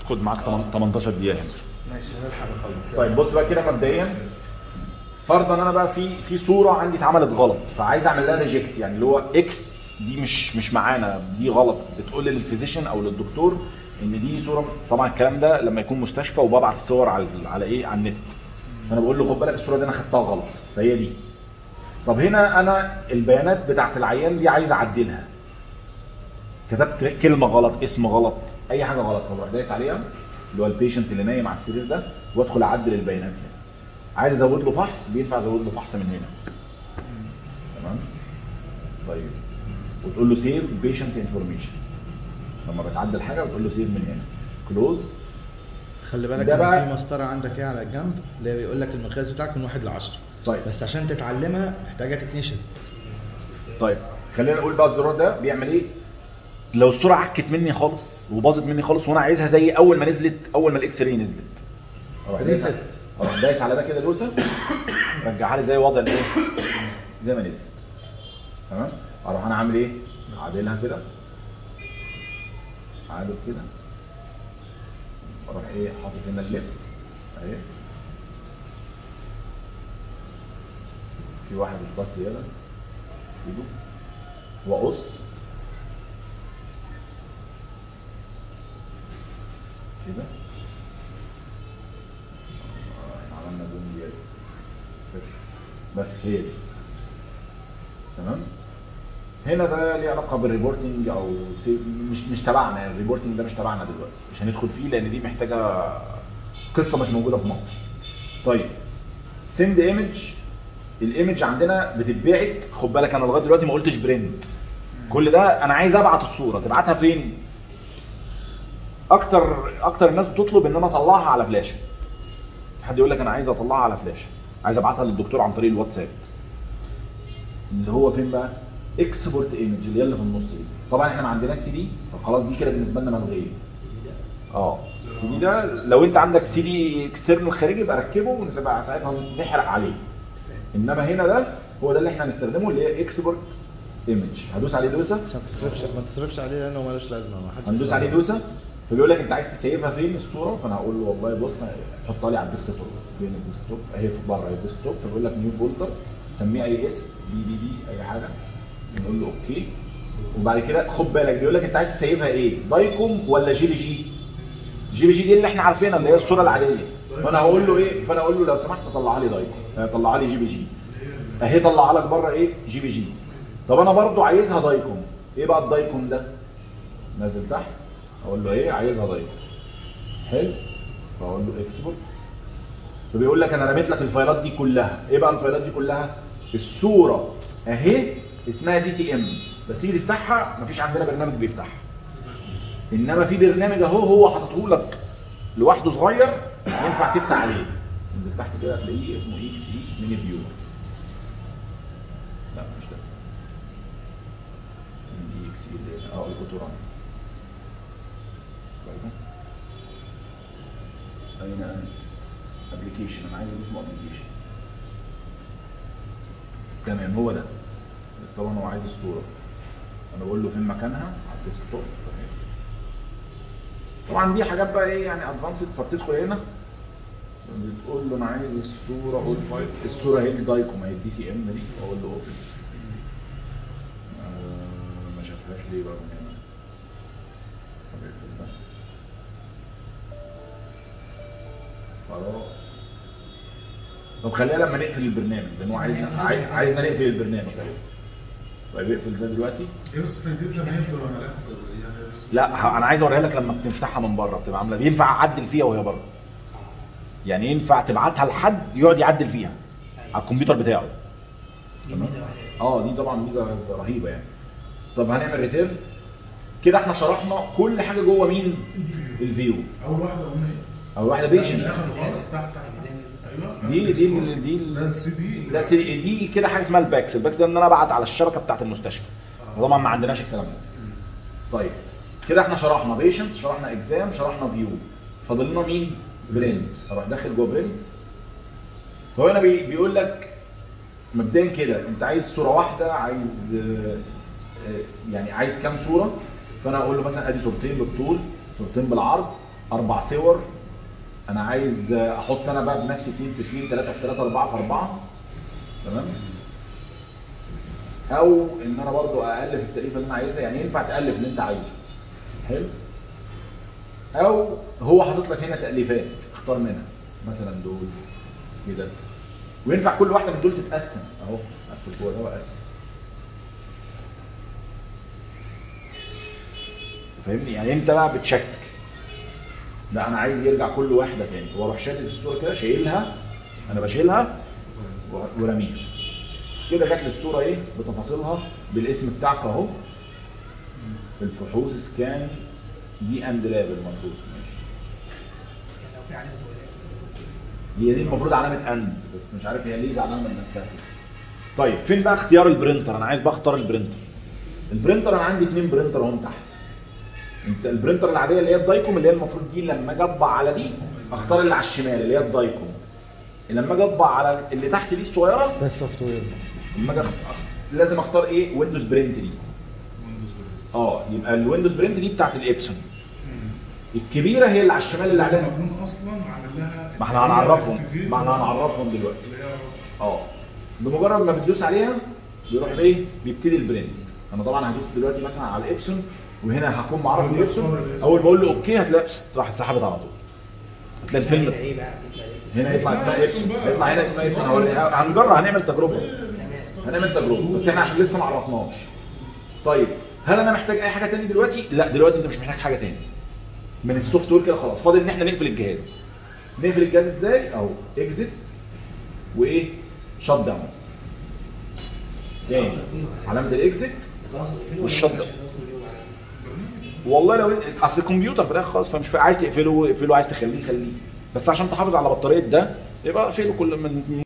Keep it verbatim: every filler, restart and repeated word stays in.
خد معاك تمنتاشر دقيقه هنا. ماشي هنلحق نخلص. طيب بص بقى كده مبدئيا، فرضا انا بقى في في صوره عندي اتعملت غلط، فعايز اعمل لها ريجكت، يعني اللي هو اكس دي مش مش معانا، دي غلط، بتقول للفيزيشن او للدكتور ان دي صوره. طبعا الكلام ده لما يكون مستشفى وببعت الصور على على ايه، على النت، فانا بقول له خد بالك الصوره دي انا خدتها غلط، فهي دي. طب هنا انا البيانات بتاعت العيان دي عايز اعدلها، كتبت كلمه غلط، اسم غلط، اي حاجه غلط، فبروح دايس عليها اللي هو البيشنت اللي نايم على السرير ده، وادخل اعدل البيانات هنا. عايز ازود له فحص، بينفع ازود له فحص من هنا. تمام؟ طيب وتقول له سيف بيشنت انفورميشن، لما بتعدل حاجه بتقول له سيف من هنا، كلوز. خلي بالك ان في مسطره عندك ايه على الجنب اللي بيقول لك المقياس بتاعك من واحد ل عشرة. طيب بس عشان تتعلمها محتاجه تتنشن. طيب خلينا نقول بقى الزرار ده بيعمل ايه لو الصوره عكت مني خالص وباظت مني خالص، وانا عايزها زي اول ما نزلت، اول ما الاكس راي نزلت. ريست. اروح دايس على ده كده دوسه، رجعها لي زي وضع الايه، زي ما نزلت. تمام؟ اروح انا عامل ايه؟ عادلها كده، عادل كده، اروح ايه حاطط هنا الليفت اهي، في واحد اضغط زياده ايده، واقص كده، احنا عملنا زوم زياده بس هي دي. تمام؟ هنا ده ليه علاقه بالريبورتنج او مش مش تبعنا، يعني الريبورتنج ده مش تبعنا دلوقتي، مش هندخل فيه لان دي محتاجه قصه مش موجوده في مصر. طيب سند ايمج، الايمج عندنا بتتبعت، خد بالك انا لغايه دلوقتي ما قلتش برنت، كل ده انا عايز ابعت الصوره، تبعتها فين؟ اكتر اكتر الناس بتطلب ان انا اطلعها على فلاشه. حد يقول لك انا عايز اطلعها على فلاشه، عايز ابعتها للدكتور عن طريق الواتساب، اللي هو فين بقى؟ اكسبورت ايمج اللي هي اللي في النص دي. طبعا احنا ما عندناش سي دي، فخلاص دي كده بالنسبه لنا ملغيه. اه السي دي ده لو انت عندك سي دي اكسترنال خارجي يبقى ركبه ونبقى ساعتها نحرق عليه. انما هنا ده هو ده اللي احنا هنستخدمه، اللي هي اكسبورت ايمج. هدوس عليه دوسه عشان ما تصرفش ما تصرفش عليه لانه مالوش لازمه، ما حدش هندوس عليه دوسه، فبيقول لك انت عايز تسيفها فين الصوره، فانا هقول له والله بص حطها لي على الديسك توب. فين الديسك توب؟ اهي في بره اهي الديسك توب، فبيقول لك نيو فولدر، سميه اي اسم، بي بي دي اي حاجه، نقول له اوكي. وبعد كده خد بالك بيقول لك انت عايز تسيفها ايه؟ دايكوم ولا جي بي جي؟ جي بي جي دي اللي احنا عارفينها اللي هي الصوره العاديه، فانا هقول له ايه؟ فانا اقول له لو سمحت طلعها لي دايكوم، طلعها لي جي بي جي. اهي طلعها لك بره ايه؟ جي بي جي. طب انا برضو عايزها دايكوم، ايه بقى الدايكوم ده؟ نازل تحت اقول له ايه؟ عايزها دايكوم. حلو؟ فاقول له اكسبورت، فبيقول لك انا رميت لك الفايلات دي كلها، ايه بقى الفايلات دي كلها؟ الصوره اهي اسمها دي سي ام، بس تيجي تفتحها مفيش عندنا برنامج بيفتحها. انما في برنامج اهو هو حاططه لك لوحده صغير ينفع تفتح عليه. انزل تحت كده هتلاقيه اسمه اكس اي ميني فيور. لا مش ده. اي اكس اي اللي اه الاوتوران. اين انت؟ ابلكيشن، انا عايز اسمه ابلكيشن. تمام هو ده. بس طبعا هو عايز الصوره. انا بقول له فين مكانها على الديسك توب. طبعا دي حاجات بقى ايه يعني ادفانسد، فبتدخل هنا بتقول له انا عايز الصوره اهو، الصوره اهي دايكوم اهي الدي سي ام دي، اقول له اوبن. آه ما شافهاش ليه بقى من هنا؟ طب اقفل ده. خلاص. طب خلينا لما نقفل البرنامج لان هو عايزنا عايزنا نقفل البرنامج. طيب اقفل ده دلوقتي. ايه بس في الديب زي ما هي بتبقى ملف يعني؟ لا انا عايز اوريها لك لما بتفتحها من بره بتبقى عامله، ينفع اعدل فيها وهي بره. يعني ينفع تبعتها لحد يقعد يعدل فيها على الكمبيوتر بتاعه. تمام؟ اه دي طبعا ميزه رهيبه يعني. طب هنعمل ريتيرن كده. احنا شرحنا كل حاجه جوه مين؟ الفيو. اول واحده قلنا ايه؟ اول واحده بيشنت. خالص تحت تحت ايوه دي دي دي ده السي دي. ده السي دي كده حاجه اسمها الباكس. الباكس ده ان انا ابعت على الشبكه بتاعت المستشفى. طبعا ما عندناش الكلام ده. طيب كده احنا شرحنا بيشنت، شرحنا اكزام، شرحنا فيو، فاضل لنا مين؟ برنت. اروح داخل جوه برنت. فهو هنا بي بيقول لك مبدئيا كده انت عايز صوره واحده، عايز يعني عايز كام صوره؟ فانا اقول له مثلا ادي صورتين بالطول، صورتين بالعرض، اربع صور، انا عايز احط انا بقى بنفسي اتنين في اتنين، تلاته في تلاته، اربعه في اربعه، تمام؟ او ان انا برضو الف التاليفه اللي انا عايزها، يعني ينفع تالف اللي انت عايزه. حلو؟ او هو حاطط لك هنا تاليفات اختار منها، مثلا دول كده، وينفع كل واحده من دول تتقسم اهو، قفل جوه ده واقسم. فاهمني؟ يعني انت بقى بتشكل. لا انا عايز يرجع كل واحده تاني، واروح شادد الصوره كده شايلها، انا بشيلها ورميها. كده جات لي الصوره ايه؟ بتفاصيلها بالاسم بتاعك اهو. الفحوص سكان دي اند لاب المفروض، ماشي. لو في علامه هي دي المفروض علامه اند، بس مش عارف هي ليه زعلانه من نفسها كده. طيب فين بقى اختيار البرينتر؟ انا عايز بقى اختار البرينتر. البرينتر انا عندي اثنين برينتر اهم تحت. انت البرينتر العاديه اللي هي الدايكوم، اللي هي المفروض دي لما اجي اطبع على دي اختار اللي على الشمال اللي هي الدايكوم. لما اجي اطبع على اللي تحت دي الصغيره ده السوفت وير. لما اجي لازم اختار ايه؟ ويندوز برنت دي. ويندوز برنت. اه يبقى الويندوز برنت دي بتاعت الابسون. الكبيره هي اللي على الشمال اللي عليها. اكون اصلا عامل لها ما احنا هنعرفهم ما احنا هنعرفهم دلوقتي. اه بمجرد ما بتدوس عليها بيروح ايه؟ بيبتدي البرنت. انا طبعا هدوس دلوقتي مثلا على الابسون، وهنا هكون معرف الابسون، اول ما اقول له اوكي هتلاقي راحت اتسحبت على طول. هتلاقي الفيلم ايه بقى؟ يطلع اسمه هنا يطلع اسمها ابسون، يطلع هنا اسمها ابسون. هوريها، هنجرب، هنعمل تجربه هنعمل تجربه بس احنا عشان لسه ما عرفناش. طيب هل انا محتاج اي حاجه تاني دلوقتي؟ لا دلوقتي انت مش محتاج حاجه تاني من السوفت وير كده، خلاص. فاضل ان احنا نقفل الجهاز. نقفل الجهاز ازاي؟ اهو اكزيت وايه؟ شات داون. تاني علامه الاكزيت والشات داون. والله لو اصل الكمبيوتر في الاخر خالص، فمش عايز تقفله اقفله، عايز تخليه خليه، بس عشان تحافظ على بطاريه ده يبقى اقفله كل من